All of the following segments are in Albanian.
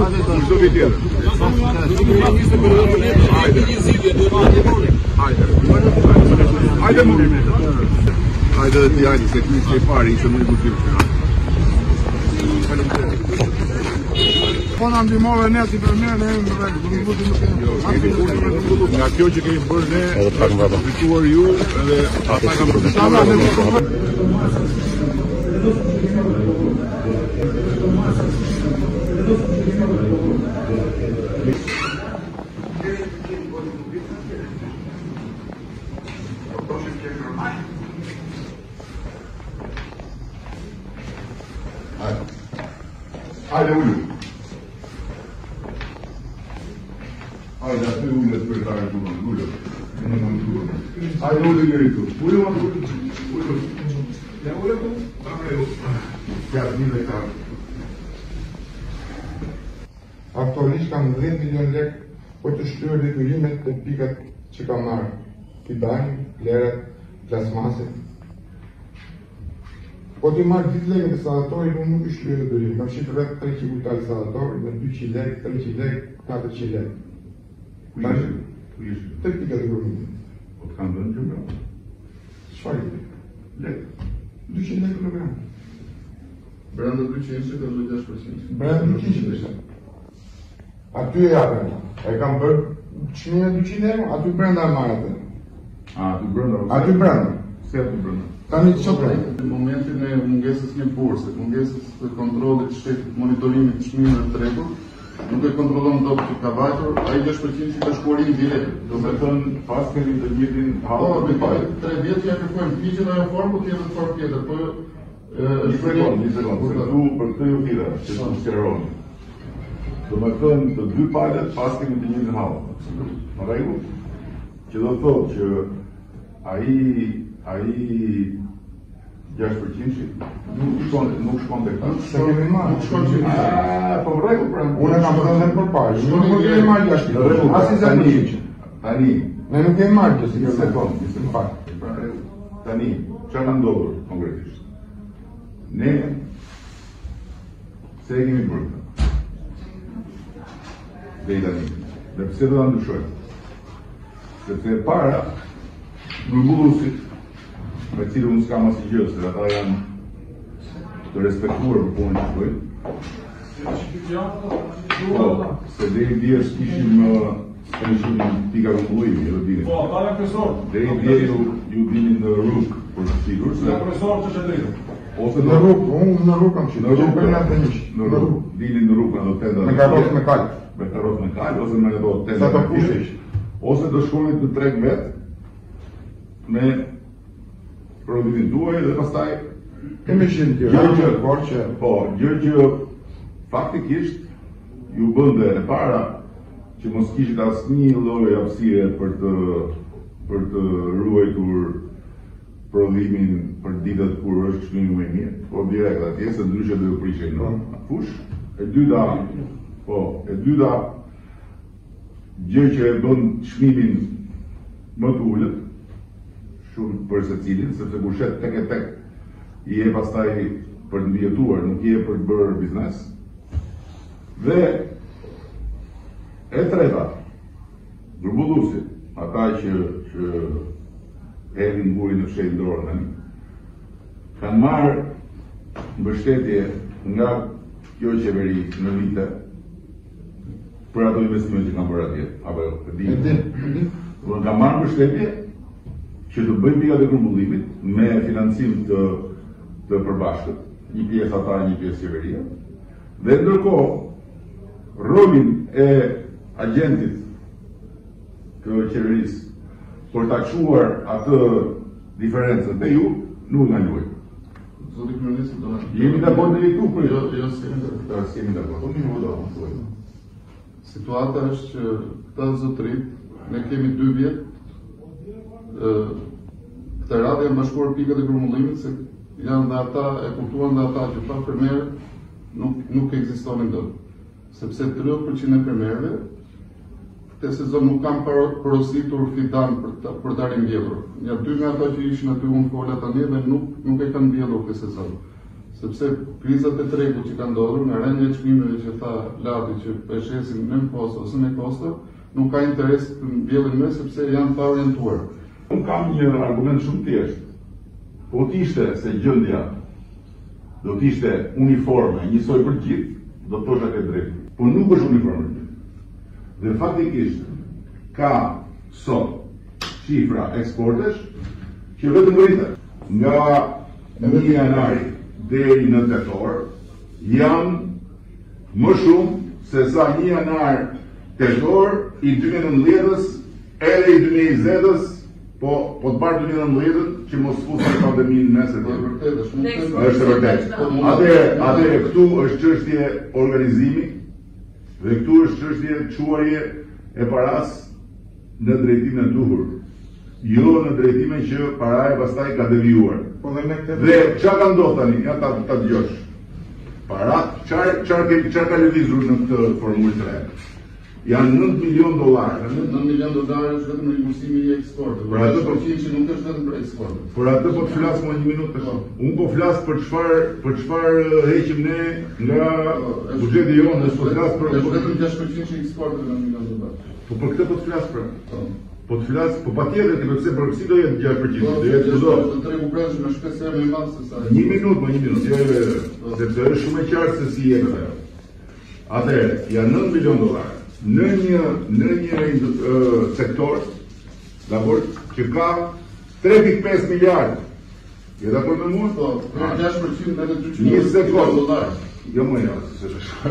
Çdo vit tjetër. Hajde më. Hajde dhe ti hajde, se ti ishte I pari, ishte më I butim. Po na ndihmove ne si premier, ne në rregull. Nga kjo që kemi bërë ne, është fituar ju edhe ata kanë përfituar. Hajde ullu. Hajde aty ullet për ta e tunë, ullet. Hajde ullet njëri tu. Ullu ma tu. Ullu. Ja ullet tu. Ja, një dhe ka. Aktualisht kam 10 milion lek për të shtyrë detyrimet të pikat që kam marrë. Fidanin, leret, plasmasit. Po të marrë ditë leket e salatorit, unë nuk I shtyre detyrim. Kam shqipë vetë 300 kutal salatorit, dhe 200 lek, 300 lek, 400 lek. Ku ishte? Të pikat e kërëmit. Po të kanë dënë kilogram? Shfar I Lek. 200 lek kilogram. Brenda 200 ka 6%. Brenda 200%. Aty e japën. E kam bërë çmime 200 euro, aty brenda e marrë atë. Aty brenda? Aty brenda. Si aty brenda? Tani të qëpër. Në momentin e mungesës një burse, mungesës të kontrollit të shtetit, monitorimit të çmimeve të rregull, nuk e kontrollon dot që ka vajtur, ai 10% që ka shkuarin direkt. Do të thënë pas keni të gjithin hapur të pajë. 3 vjet ja kërkojmë figjën ajo formë, po tjetër formë tjetër, po Një sekundë, se këtu për këtë ju thira, që të sqaroni. Do me thënë të dy pajlet pas kemi të njëjtin hapur. Në rregull? Që do të thotë që ai 6% nuk shkon tek ta. Se kemi marrë. Nuk shkon që Po në rregull pra. Unë kam thënë për parë. Nuk kemi marrë 6%. Asi Tani. Ne nuk kemi marrë që si Një kërë. sekundë. Tani, çfarë ka ndodhur konkretisht? Ne se e kemi bërë këtë. Dhe I tani. Dhe pse do ta ndryshojmë? Sepse para mbullusit me cilë unë s'kam asnjë gjë, se ata janë të respektuar për punën që bëjnë. Po, se deri dje kishim pika rrumbullimi, jo dini. Po, ata janë profesor. Deri dje ju dini në rrugë për të sigur se Janë profesor që është e drejtë. ose Në rrugë, unë në rrugë kam qenë. Në rrugë, Brenda të njësh. në rrugë, dini në rrugë në do tenda. Me karrocë me kal. Me karrocë me kal ose me do tenda. Sa të pushish. Ose do shkonit në treg vet me prodhimin tuaj dhe pastaj Kemi qenë gjë, por që po, gjë faktikisht ju bënte e para që mos kishit asnjë lloj hapësire për të ruajtur prodhimin për ditët kur është çmimi më I mirë, por direkt atje se ndryshe do ju prishej në fush. E dyta gjë që e bën çmimin më të ulët shumë për secilin, sepse kur shet tek e tek I e pastaj për të mbijetuar, nuk I e për të bërë biznes. Dhe e treta, grumbullusit, ata që hedhin burin në fshetin dorë tani, kanë marrë mbështetje nga kjo qeveri në vite për ato investime që kanë bërë atje, apo e di. Unë kanë marrë mbështetje që të bëjmë pikat e grumbullimit me financim të përbashkët, një pjesë ata, një pjesë qeveria, dhe ndërkohë rolin e agentit të qeverisë për ta çuar atë diferencën te ju, nuk nga luaj. Zoti Kryeminist, do na Jemi dakord me këtu për jo s'jemi dakord. Po më vodo. Situata është që këta zotërit, ne kemi 2 vjet, këta radhë janë bashkuar pikat e grumbullimit, se janë dhe ata, e kuptuan dhe ata që pa fermerë nuk ekzistonin dot. Sepse 30% e fermerëve këtë sezon nuk kanë porositur fidan për ta rimbjellur. Ja 2 nga ata që ishin aty unë fola tani dhe nuk e kanë mbjellur këtë sezon. Sepse krizat e tregut që kanë ndodhur, me rendje e çmimeve që tha Lati që e shesin në imposto ose me kosto, nuk ka interes të mbjellin me sepse janë pa orientuar. Unë kam një argument shumë thjesht. Po t'ishte se gjendja do t'ishte uniforme, njësoj për gjithë, do të thosha ke drejt. Po nuk është uniforme për gjithë. Dhe faktikisht ka sot shifra eksportesh që vetëm rritet. Nga 1 janari deri në tetor janë më shumë se sa 1 janar tetor i 2019-ës edhe i 2020-ës, po të parë 2019-ën që mos fusë pandeminë nesër tjetër. Është vërtet. Atëherë këtu është çështje organizimi dhe këtu është çështje çuarje e paras në drejtimin e duhur. Jo në drejtimin që paraja pastaj ka devijuar. Dhe çfarë ka ndodhur tani? Ja ta dëgjosh. Para çfarë ka lëvizur në këtë formulë të re? Janë $9 milion. $9 milion është vetëm rimbursimi i eksportit. Për atë që nuk është vetëm për eksport. Për atë po të flas më 1 minutë. Unë po flas për çfarë heqim ne nga buxheti jonë, dhe po flas për vetëm 6% i eksportit në $9 milion. Po për këtë po të flas për. Po të flas, po patjetër ti pse për si do jetë 6%? Do jetë çdo. Do të rregull brendshëm është 5 herë më i madh se sa. 1 minutë, sepse është shumë e qartë se si jep ajo. Atëherë, janë $9 milion. Në një sektor dakor që ka 3.5 miliardë. Je dakord me mua? Po, 6% edhe Një sekond. $2 Jo më ja, se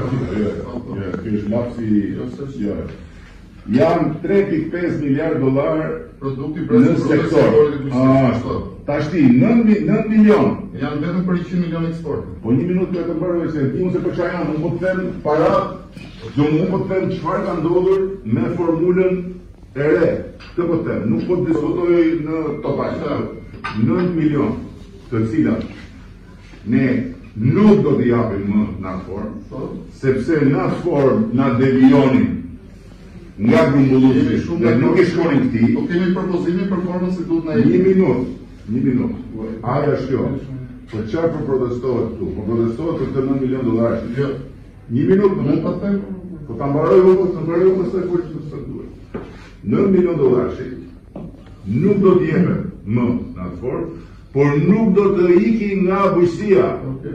është lapsi. Janë 3.5 miliardë produkti në sektor. Tashti 9 milion. Janë vetëm për 100 milion eksport. Po 1 minutë vetëm mbaroj se di unë se për çfarë janë, unë po të them para, unë po të them çfarë ka ndodhur me formulën e re. Këtë po të them, nuk po të diskutoj në total. 9 milion, të cilat ne nuk do t'i japim më në atë formë, sepse në atë formë na devijonin nga grumbulluesi dhe nuk i shkonin këtij. Po kemi propozimin për formën se duhet na jepë. 1 minutë. Aja është kjo. Për çfarë po protestohet këtu? Po protestohet për $9 milion. Jo. 1 minutë, nuk pa them. Po ta mbaroj unë pastaj kur të duhet. $9 milion nuk do të jepet më në atë formë, por nuk do të iki nga bujqësia.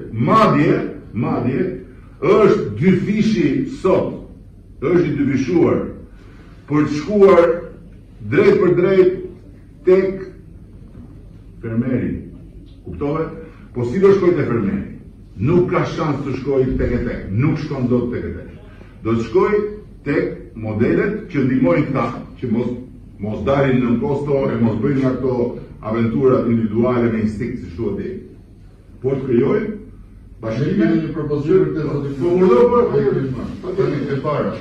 Madje është dyfishi sot. Është i dyfishuar për të shkuar drejt për drejt tek fermeri. Kuptove? Po si do shkoj te fermeri? Nuk ka shans të shkoj tek e tek. Nuk shkon dot tek e tek. Do të shkoj tek modelet që ndihmojnë këta, që mos dalin në kosto e mos bëjnë nga këto aventurat individuale me instinkt si shtuat dhe. Po të krijojnë bashkime një propozim për të formuluar e para.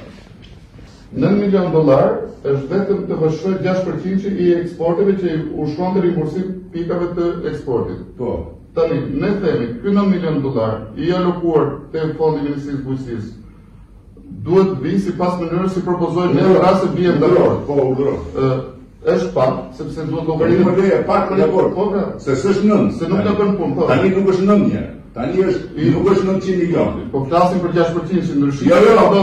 $9 milion është vetëm të vështroj 6% i eksporteve që u shkon të rimbursim pikave të eksportit. Po. Tani, ne themi, ky $9 milion i alokuar te fondi i Ministrisë së Bujqësisë duhet vi sipas mënyrës si propozojnë ne në rast se bien dakord. Po, urdhëro. Është pak, sepse duhet llogaritë më leje pak më dakord. Po, se s'është 9. Se nuk ka bën punë, po. Tani nuk është 9 njerë. Tani nuk është 900 milionë. Po flasim për 6% si ndryshim.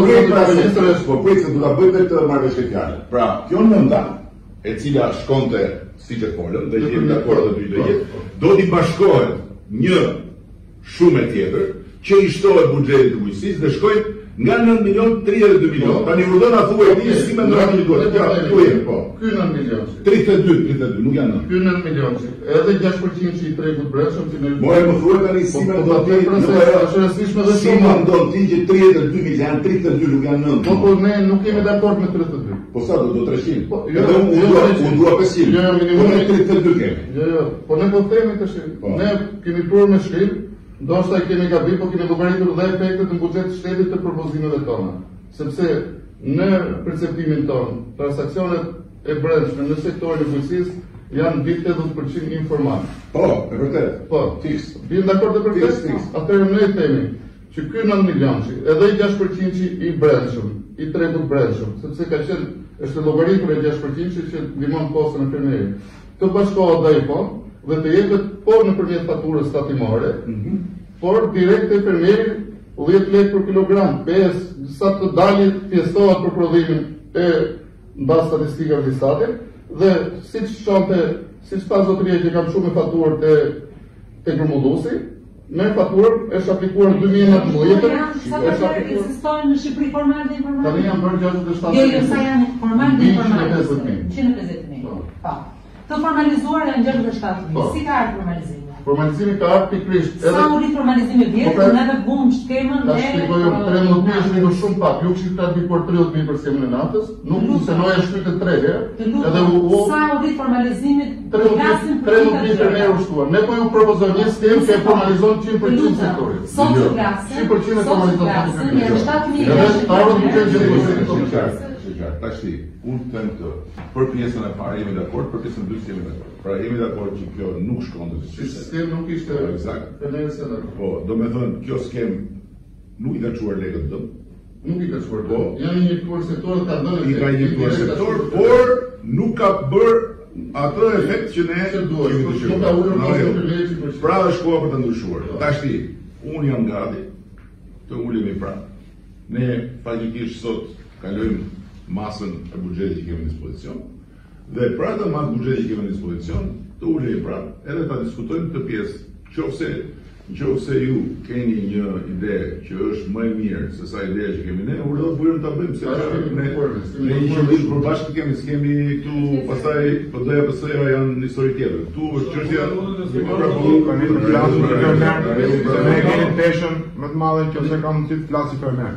Po prit se do ta bëj vetë marrëveshje fjalë. Pra, kjo nënda, e cila shkonte siç e folëm, dhe jemi dakord të dy do jetë, do t'i bashkohet një shumë tjetër që i shtohet buxhetit të bujqësisë dhe shkojnë nga 9 milion 32 milion. Tani urdhën a thuaj ti si mendon ti duhet. Ja, ku je po. Ky 9 milion. 32, nuk janë 9. Ky 9 milion. Edhe 6% që i tregut brendshëm që ne. More më thuaj tani si mendon ti, është rastishme dhe si mendon ti që 32 milion, 32 nuk janë 9. Po ne nuk jemi dakord me 32. Po sa do 300? Edhe unë dua 500. Jo, minimumi 32 kemi. Jo, po ne po themi tash. Ne kemi turë me shkrim. Ndoshta kemi gabim, po kemi llogaritur dhe efektet në buxhet të shtetit të propozimeve tona. Sepse në perceptimin ton, transaksionet e brendshme në sektorin e bujqësisë janë mbi 80% informal. Po, e vërtet. Po, fiks. Bien dakord për këtë? Atëherë ne themi që ky 9 milion, edhe 6% i brendshëm, i tregut brendshëm, sepse ka qenë është llogaritur e 6% që ndihmon postën e fermerit. Të bashkohet ai po dhe të jepet po nëpërmjet faturës tatimore, por direkt e fermerit 10 lekë për kilogram, sa të dalit fjestohet për prodhimin e mbas statistikave të Statit, dhe siç tha zotëria që kam shumë faturë te grumulluesi, me faturën është aplikuar në 2019. Sa të ekzistojnë në Shqipëri formal dhe informal? Tani janë bërë 67. Jo, sa janë formal dhe informal? 150.000. Po. Të formalizuar janë 67.000. Si ka ardhur formalizimi? Formalizimi ka ardhur pikërisht Sa u ri formalizimi vjetë, në edhe bumë shtemën e... Ta shpikoj, 13.000 është një shumë pak, ju kështë ka bërë 30.000 për semën e natës, nuk funksionoja shpite 3 herë, edhe sa u ri formalizimit 13.000 fermerë u shtuar. Ne po ju propozojmë një sistem që e formalizon 100% sektorit. Sot të klasën, 100% e formalizon të janë 7.000 Tashti, unë të të për pjesën e parë jemi dakord, për pjesën e dytë jemi dakord. Pra jemi dakord që kjo nuk shkon të sistemi. Sistemi nuk ishte eksakt. Po, do me thënë, kjo skem nuk i ka çuar lekët dëm. Nuk i ka çuar dëm. Janë injektuar sektor ka dhënë. I ka injektuar sektor, por nuk ka bërë atë efekt që ne kemi dëshiruar. Pra është koha për të ndryshuar. Tashti, unë jam gati të ulemi pra. Ne fatikisht sot kalojmë masën e buxhetit që kemi në dispozicion, dhe pra të masë buxhetit që kemi në dispozicion, të ulemi pra, edhe ta diskutojmë këtë pjesë, qofse ju keni një ide që është më e mirë se sa ideja që kemi ne, urdo bujëm ta bëjmë, se ne një qëllim për bashkë kemi, s'kemi këtu, pastaj PD-ja PS-ja janë një histori tjetër. Këtu është çështja ne kemi peshën më të madhe që se ka mundësi të flasë fermer.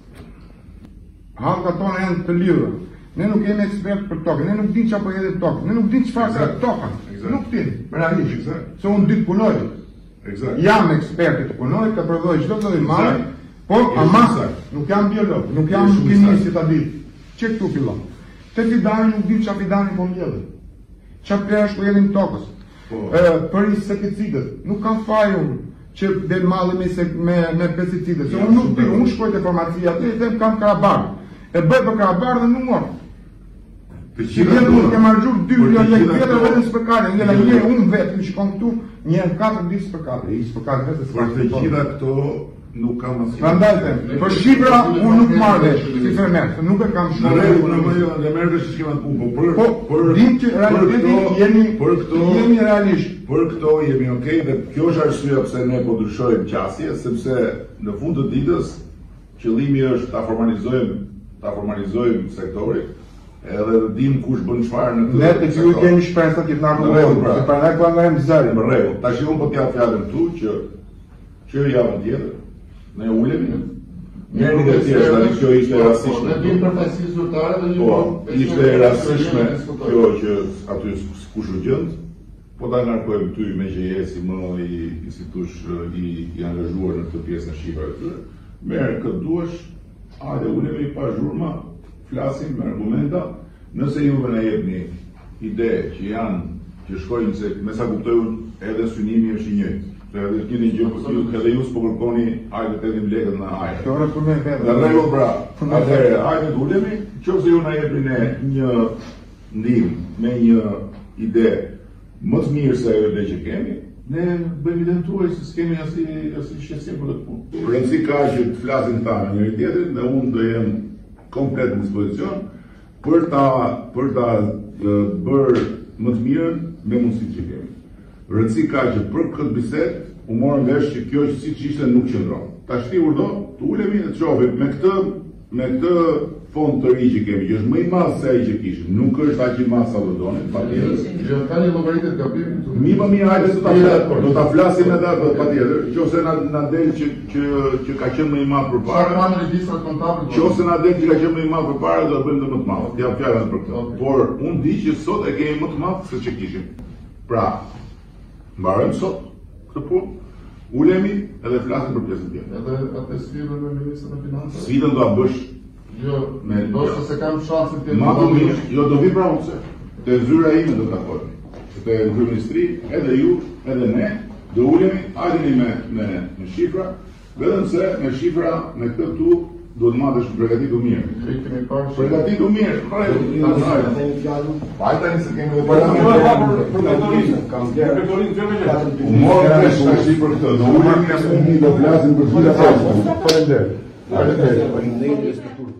Hallka tona janë të lidhura. Ne nuk jemi ekspert për tokë, ne nuk dimë çfarë po jetë tokë, ne nuk dimë çfarë ka toka. Nuk dimë, realisht. Se unë ditë punoj. Jam ekspert të punoj, të prodhoj çdo lloj marrë, por ama nuk jam biolog, nuk jam kimist si ta di. Çe këtu fillon. Te fidani nuk dimë çfarë fidani po mbjellë. Çfarë plesh po jetën tokës. Për insekticidët, nuk kam fajun që del malli me pesticide. Se unë nuk di, unë shkoj te farmacia aty dhe kam karabar. E bëj për karabar dhe nuk mor. Që vjetë unë kem argjur 2 milion lekë vjetë vetëm spërkale, njëla një unë vetë më shikon këtu, një 4 ditë spërkale. I spërkale vetë për të gjitha këto nuk kam asnjë. Prandaj them, për shifra unë nuk marr vesh si fermer, se nuk e kam shumë. Në merr vesh që kemë punë, por dim që realiteti jemi realisht. Për këto jemi okay dhe kjo është arsyeja pse ne po ndryshojmë qasje, sepse në fund të ditës qëllimi është ta formalizojmë sektorin, edhe të dim kush bën çfarë në këtë. Ne ju kemi shpresat që të na rrugojmë, se para ne planifikojmë zërin. Në rregull. Tash unë po t'jap fjalën këtu që javën tjetër ne ulemi. Merrni të tjerë, tani kjo ishte e rastishme. Ne vim për fasi zyrtare dhe një ishte e rastishme kjo që aty kush u gjend. Po ta ngarkojmë ty me që je si më i si tush i angazhuar në këtë pjesë në shifrave të tyre. Merë këtë duash, hajde ulemi pa zhurma, flasim me argumenta, nëse juve na jepni ide që shkojnë se me sa kuptoj unë edhe synimi është i njëjtë. Edhe ju s'po kërkoni hajde të edhim lekët në hajde. Këtore për me vetë. Në rregull pra, atëherë hajde të ulemi, qofse ju na jepni ne një ndihmë me një ide më të mirë se ajo që kemi, ne bëjmë idën tuaj se s'kemi asnjë shqetësim për këtë punë. Rëndësi ka që të flasin ta me njëri tjetrin dhe unë do jem komplet në dispozicion për ta bërë më të mirën me mundësitë që kemi. Rëndësi ka që për këtë bisedë u morën vesh që kjo siç ishte nuk qëndron. Tash urdo të ulemi dhe të shohim me këtë fond të ri që kemi, që është më i madh se ai që kishim, nuk është aq i madh sa do donin, patjetër. Jo ka një llogaritë të gabimit. Mirë, hajde do ta flasim edhe atë patjetër. Nëse na del që ka qenë më i madh përpara, kanë regjistrat kontable. Nëse na del që ka qenë më i madh përpara, do të bëjmë më të madh. Ja fjalën për këtë. Por unë di që sot e kemi më të madh se ç'e kishim. Pra, mbarojmë sot këtë punë. Ulemi edhe flasim për pjesën tjetër. Edhe atë sfidën me ministrin e financave. Sfidën do ta bësh. Jo, ndoshta se kam shansin të ma do mirë, jo do vi pra unë te zyra ime do takojmë. Te kryeministri, edhe ju, edhe ne, do ulemi, hajeni me shifra, vetëm se me shifra me këtë tu duhet marrësh përgatitur mirë. Kemi parë që Përgatitur mirë, Pa tani se kemi edhe morë vesh tash për këtë. Do ulim Do flasim për fytyrën. Faleminderit.